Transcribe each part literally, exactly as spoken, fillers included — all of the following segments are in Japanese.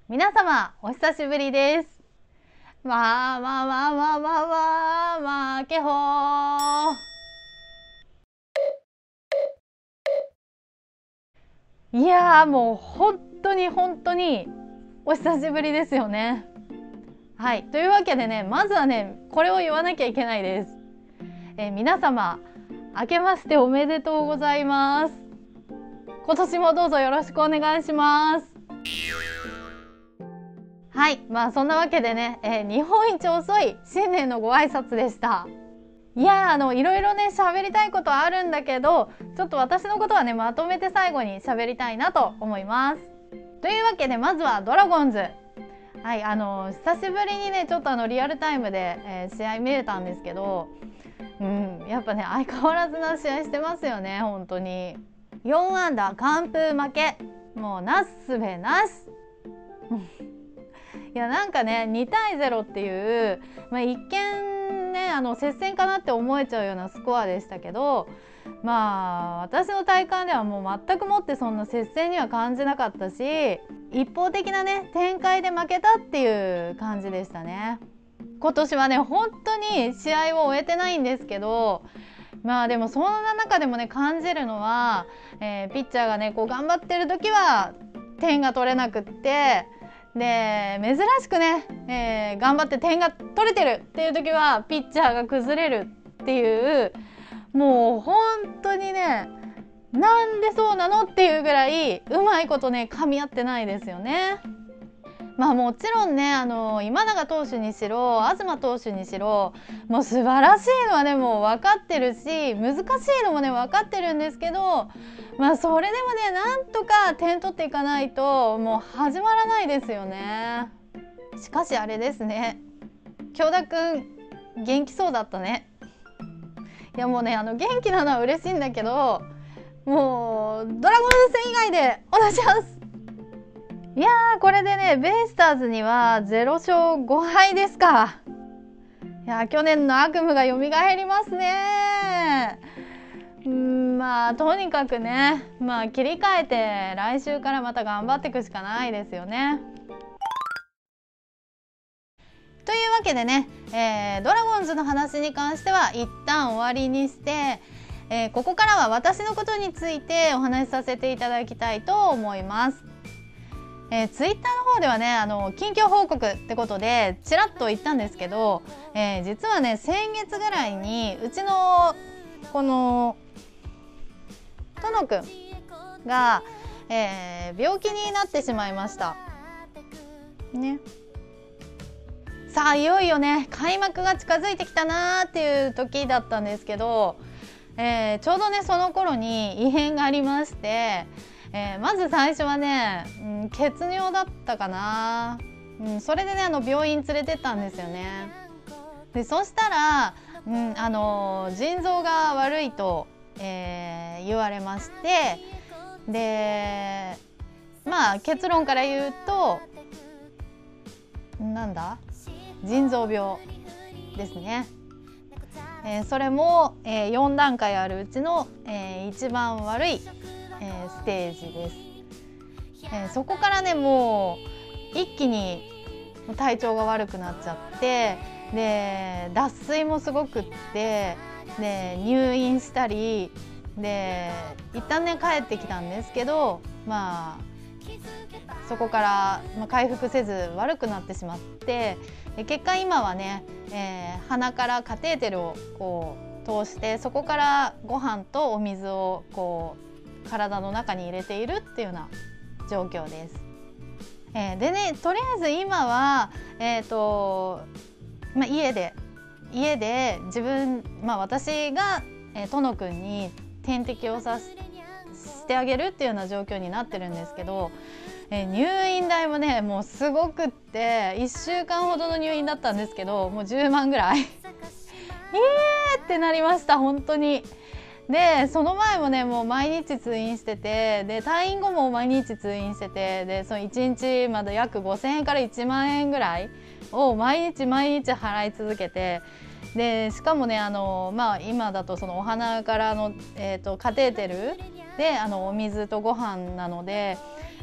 皆様お久しぶりです。まあまあまあまあまあまあまあけほー。いやーもう本当に本当にお久しぶりですよね。はい、というわけでね、まずはねこれを言わなきゃいけないです。えー、皆様明けましておめでとうございます。今年もどうぞよろしくお願いします。はい、まあそんなわけでね、えー、日本一遅い新年のご挨拶でした。いやーあのいろいろね喋りたいことはあるんだけど、ちょっと私のことはねまとめて最後に喋りたいなと思います。というわけでまずはドラゴンズ。はい、あの久しぶりにねちょっとあのリアルタイムで、えー、試合見れたんですけど、うん、やっぱね相変わらずな試合してますよね。本当によんアンダー完封負け、もうなすべなしいやなんかねにたいゼロっていう、まあ、一見ねあの接戦かなって思えちゃうようなスコアでしたけど、まあ私の体感ではもう全くもってそんな接戦には感じなかったし、一方的なね展開で負けたっていう感じでしたね。今年はね本当に試合を終えてないんですけど、まあでもそんな中でもね感じるのは、えー、ピッチャーがねこう頑張ってる時は点が取れなくって、で珍しくね、えー、頑張って点が取れてるっていう時はピッチャーが崩れるっていう、もう本当にねなんでそうなのっていうぐらいうまいことね噛み合ってないですよね。まあもちろんねあの今永投手にしろ東投手にしろもう素晴らしいのはねもう分かってるし、難しいのもね分かってるんですけど、まあそれでもねなんとか点取っていかないともう始まらないですよね。しかしあれですね、京田くん元気そうだったね。いやもうねあの元気なのは嬉しいんだけど、もうドラゴンズ戦以外でお願いします。いやーこれでねベイスターズにはゼロしょうごはいですか。いや去年の悪夢が蘇りますね。うんまあとにかくね、まあ切り替えて来週からまた頑張っていくしかないですよね。というわけでね、えー、ドラゴンズの話に関しては一旦終わりにして、えー、ここからは私のことについてお話しさせていただきたいと思います。えー、ツイッターの方ではねあの近況報告ってことでちらっと言ったんですけど、えー、実はね先月ぐらいにうちのこのとのくんが、えー、病気になってしまいましたね。さあいよいよね開幕が近づいてきたなーっていう時だったんですけど、えー、ちょうどねその頃に異変がありまして、えー、まず最初はね、うん、血尿だったかな、うん、それでねあの病院連れてったんですよね。でそしたら、うんあのー、腎臓が悪いと、えー、言われまして、でまあ結論から言うとなんだ腎臓病ですね。えー、それも、えー、よんだんかいあるうちの、えー、一番悪い、えー、ステージです。えー、そこからねもう一気に体調が悪くなっちゃって、で脱水もすごくって、で入院したりで一旦ね帰ってきたんですけど、まあそこから、まあ、回復せず悪くなってしまって、で結果今はね、えー、鼻からカテーテルをこう通してそこからご飯とお水をこう体の中に入れているっていうような状況です。えー、でねとりあえず今は、えーとまあ、家で家で自分、まあ、私が、えー、とのくんに点滴をさしてあげるっていうような状況になってるんですけど、えー、入院代もねもうすごくっていっしゅうかんほどの入院だったんですけどもうじゅうまんぐらいえーってなりました本当に。でその前もねもう毎日通院してて、で退院後も毎日通院してて、でそのいちにちまだ約ごせんえんからいちまんえんぐらいを毎日毎日払い続けて、でしかもねあの、まあ、今だとそのお鼻からの、えーと、カテーテルであのお水とご飯なので、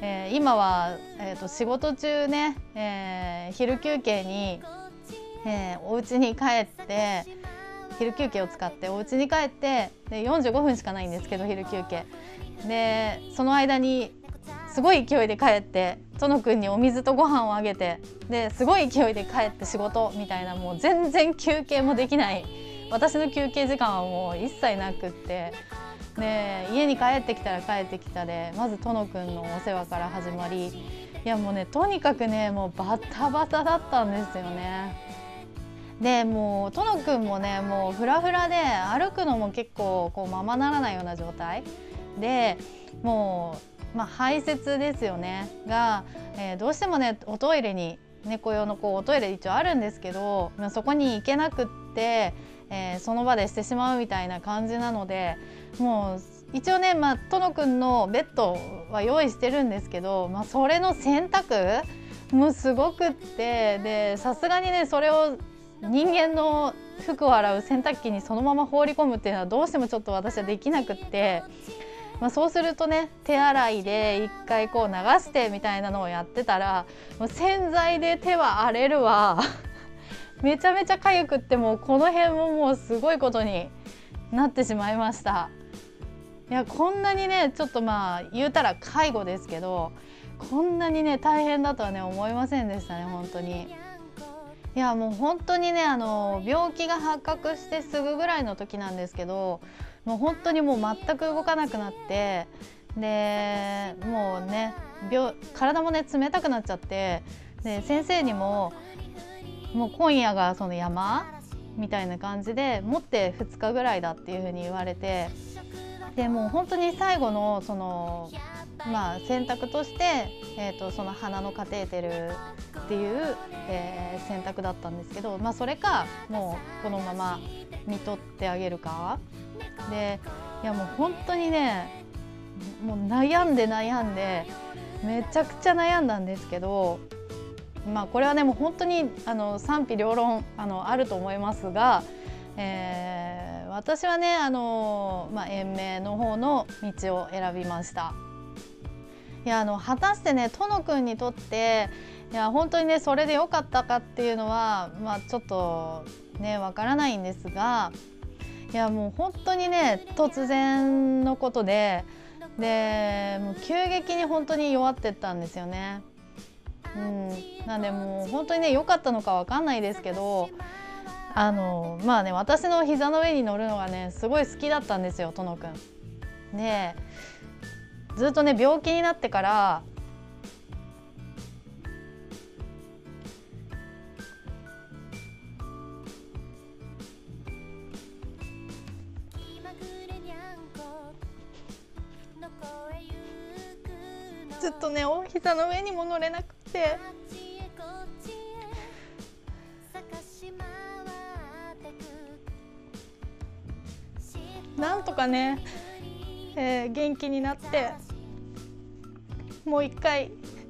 えー、今は、えー、と仕事中ね、えー、昼休憩に、えー、お家に帰って昼休憩を使ってお家に帰ってでよんじゅうごふんしかないんですけど昼休憩でその間にすごい勢いで帰ってとのくんにお水とご飯をあげてですごい勢いで帰って仕事みたいなもう全然休憩もできない私の休憩時間はもう一切なくってで家に帰ってきたら帰ってきたでまずとのくんのお世話から始まりいやもうねとにかくねもうバタバタだったんですよね。でもうとのくんもねもうフラフラで歩くのも結構こうままならないような状態でもう、まあ、排泄ですよねが、えー、どうしてもねおトイレに猫用のこうおトイレ一応あるんですけど、まあ、そこに行けなくって、えー、その場でしてしまうみたいな感じなのでもう一応ね、まあ、とのくんのベッドは用意してるんですけど、まあ、それの洗濯もうすごくってでさすがにねそれを人間の服を洗う洗濯機にそのまま放り込むっていうのはどうしてもちょっと私はできなくって、まあ、そうするとね手洗いで一回こう流してみたいなのをやってたらもう洗剤で手は荒れるわめちゃめちゃ痒くってもうこの辺ももうすごいことになってしまいました。いやこんなにねちょっとまあ言うたら介護ですけどこんなにね大変だとはね思いませんでしたね本当に。いやもう本当にねあの病気が発覚してすぐぐらいの時なんですけどもう本当にもう全く動かなくなってでもうね病体もね冷たくなっちゃってで先生にももう今夜がその山みたいな感じで持ってふつかぐらいだっていう風に言われてでもう本当に最後のそのまあ選択として、えー、とその鼻のカテーテルっていう、えー、選択だったんですけど、まあ、それかもうこのまま見とってあげるかでいやもう本当にねもう悩んで悩んでめちゃくちゃ悩んだんですけどまあこれはねもう本当にあの賛否両論あのあると思いますが、えー、私はねあの、まあ、延命の方の道を選びました。いやあの果たしてねとのくんにとっていや本当にねそれで良かったかっていうのはまあちょっとねわからないんですがいやもう本当にね突然のことででもう急激に本当に弱ってったんですよね。うん、なんでもう本当にね良かったのかわかんないですけどあのまあね私の膝の上に乗るのがねすごい好きだったんですよとのくん。でずっとね病気になってからずっとねお膝の上にも乗れなくてなんとかね、えー、元気になってもう一回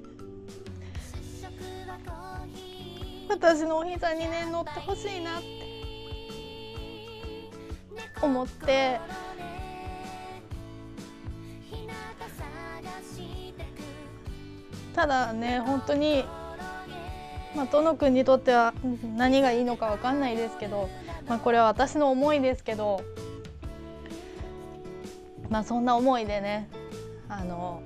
私のお膝にね乗ってほしいなって思ってただね本当にまあとのくんにとっては何がいいのかわかんないですけど、まあ、これは私の思いですけどまあそんな思いでねあの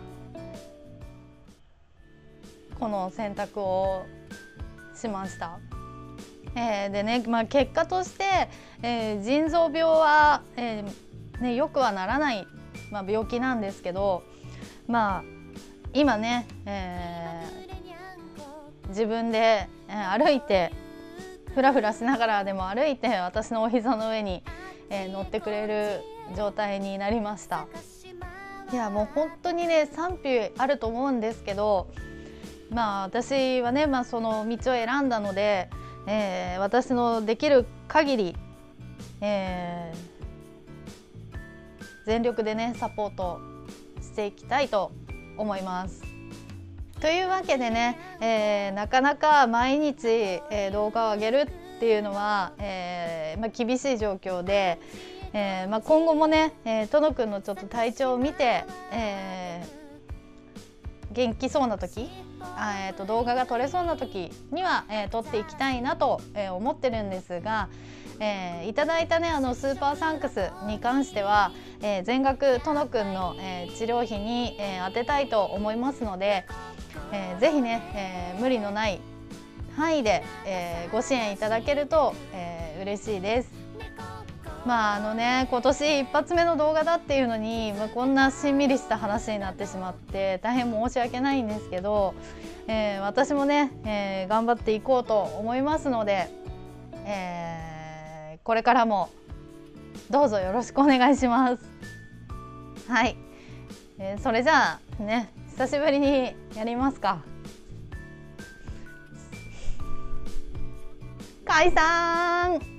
この選択をしました。えー、でね、まあ、結果として、えー、腎臓病は、えーね、よくはならない、まあ、病気なんですけど、まあ、今ね、えー、自分で、えー、歩いてふらふらしながらでも歩いて私のお膝の上に、えー、乗ってくれる状態になりました。いやもう本当にね賛否あると思うんですけどまあ私はね、まあ、その道を選んだので、えー、私のできる限り、えー、全力でねサポートしていきたいと思います。というわけでね、えー、なかなか毎日、えー、動画を上げるっていうのは、えーまあ、厳しい状況で、えーまあ、今後もね、えー、とのくんのちょっと体調を見て、え元気そうな時、あ、えー、と動画が撮れそうな時には、えー、撮っていきたいなと、えー、思ってるんですが、えー、いただいたねあのスーパーサンクスに関しては、えー、全額とのくんの、えー、治療費に、えー、当てたいと思いますので、えー、ぜひね、えー、無理のない範囲で、えー、ご支援いただけると、えー、嬉しいです。まああのね、今年一発目の動画だっていうのに、まあ、こんなしんみりした話になってしまって大変申し訳ないんですけど、えー、私もね、えー、頑張っていこうと思いますので、えー、これからもどうぞよろしくお願いします。はい、えー、それじゃあね、久しぶりにやりますか。解散。